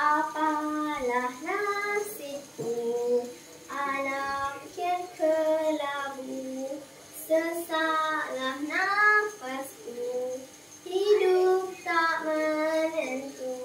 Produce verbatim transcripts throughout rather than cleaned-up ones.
apalah nasibku, alam kian kelabu, sesaklah nafasku, hidup tak menentu.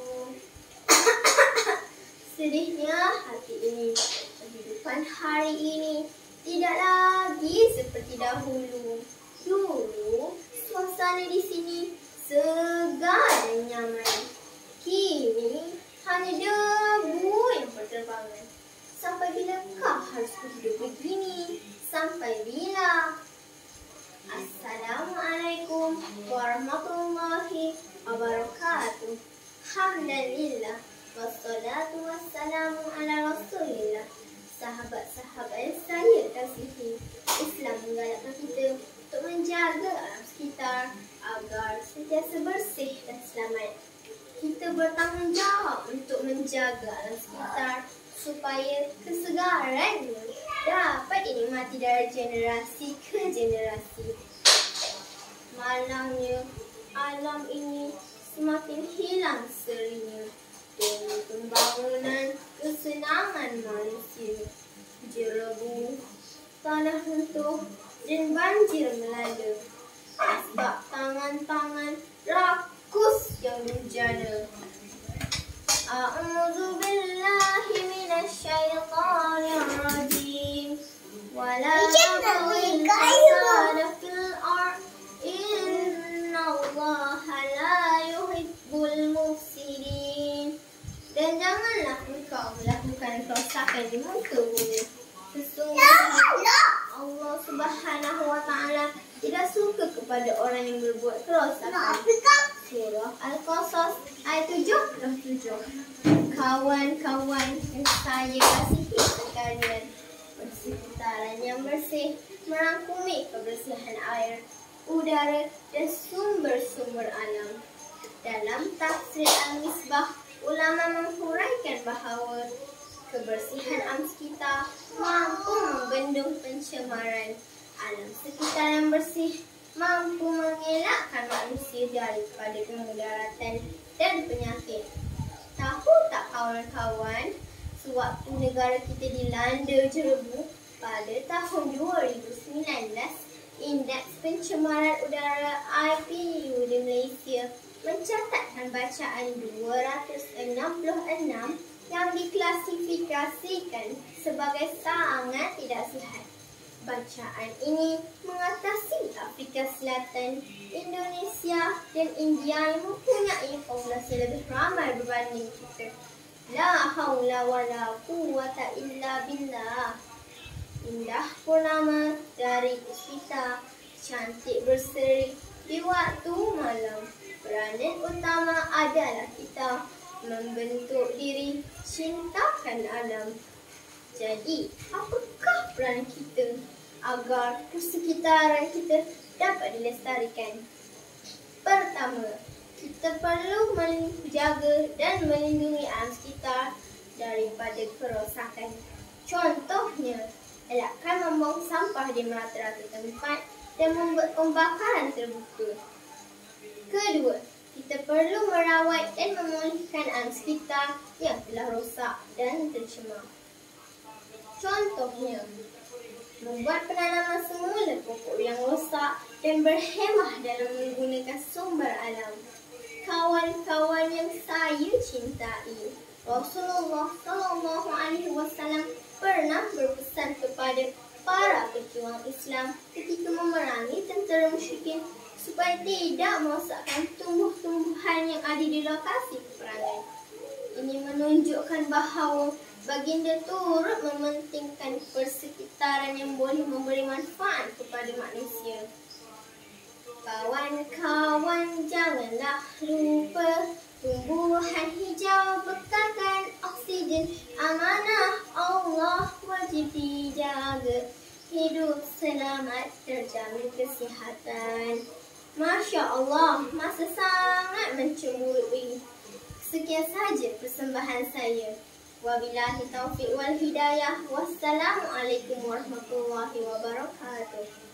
Sedihnya hati ini, kehidupan hari ini tidak lagi seperti dahulu. Dulu suasana di sini segar dan nyaman. Kini hanya debu yang berterbangan. Sampai bilakah harus hidup begini? Sampai bila? Assalamualaikum warahmatullahi wabarakatuh. Hamdalillah wassalatu wassalamu ala rasulillah. Sahabat-sahabat yang saya kasihi, Islam menggalakkan kita untuk menjaga alam sekitar agar sentiasa bersih dan selamat. Kita bertanggungjawab untuk menjaga alam sekitar supaya kesegarannya dapat dinikmati dari generasi ke generasi. Malangnya alam ini semakin hilang serinya demi pembangunan kesenangan manusia. Jerebu, tanah runtuh dan banjir melanda sebab tangan-tangan rakus yang menjana. A'udzu billahi minasyaitonir rajim. Wala taqul fasada fil ard innallaha la yuhibbul mufsidin. Dan janganlah engkau melakukan kerosakan di muka bumi. Sesungguhnya Allah Subhanahu wa taala tidak suka kepada orang yang berbuat kerosakan. Surah Al-Qasas ayat tujuh puluh tujuh. Kawan-kawan yang saya kasihi sekalian, persekitaran yang bersih merangkumi kebersihan air, udara dan sumber-sumber alam. Dalam tafsir Al-Misbah, ulama menghuraikan bahawa kebersihan alam sekitar mampu membendung pencemaran. Alam sekitar yang bersih mampu mengelakkan manusia daripada kemudaratan dan penyakit. Tahu tak kawan-kawan, sewaktu negara kita dilanda jerebu pada tahun dua ribu sembilan belas, indeks pencemaran udara I P U di Malaysia mencatatkan bacaan dua ratus enam puluh enam yang diklasifikasikan sebagai sangat tidak sihat. Bacaan ini mengatasi Afrika Selatan, Indonesia dan India yang mempunyai populasi lebih ramai berbanding kita. La haula wa la quwwata illa billah. Indah purnama dari puspita, cantik berseri di waktu malam. Peranan utama adalah kita membentuk diri, cintakan alam. Jadi, apakah peran kita agar persekitaran kita dapat dilestarikan? Pertama, kita perlu menjaga dan melindungi alam sekitar daripada kerosakan. Contohnya, elakkan membuang sampah di merata-rata tempat dan membuat pembakaran terbuka. Kedua, kita perlu merawat dan memulihkan alam sekitar yang telah rosak dan tercemar. Contohnya, membuat penanaman semula pokok yang rosak dan berhemah dalam menggunakan sumber alam. Kawan-kawan yang saya cintai, Rasulullah sallallahu alaihi wasallam pernah berpesan kepada para pejuang Islam ketika memerangi tentera musyrikin supaya tidak merosakkan tumbuh-tumbuhan yang ada di lokasi peperangan. Ini menunjukkan bahawa baginda turut mementingkan persekitaran yang boleh memberi manfaat kepada manusia. Kawan-kawan, janganlah lupa tumbuhan hijau bekalkan oksigen. Amanah Allah wajib dijaga. Hidup selamat, terjamin kesihatan. Masya Allah, masa sangat mencemburui. Sekian saja persembahan saya. Wabillahi taufiq wal hidayah. Wassalamualaikum warahmatullahi wabarakatuh.